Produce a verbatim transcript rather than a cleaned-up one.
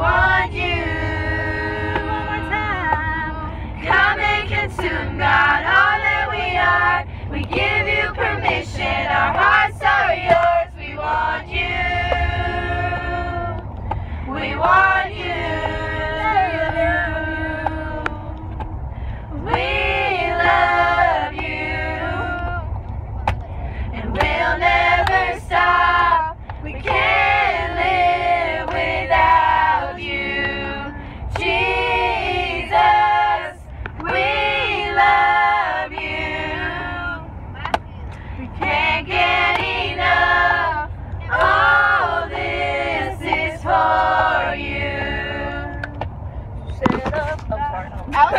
want you. One more time. Come and consume, God, all that we are. We give you permission, our hearts are yours. We want you. We want you. We love you. And we'll never stop. We can't live without you. Jesus, we love you. We can't get enough. All this is for you. Set up. I'm sorry.